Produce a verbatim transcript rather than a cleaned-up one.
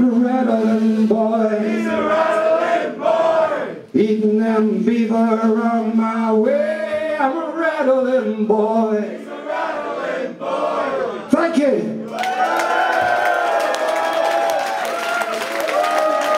I'm a rattling boy. He's a rattling boy. Eating them beaver on my way. I'm a rattling boy. He's a rattling boy. Thank you.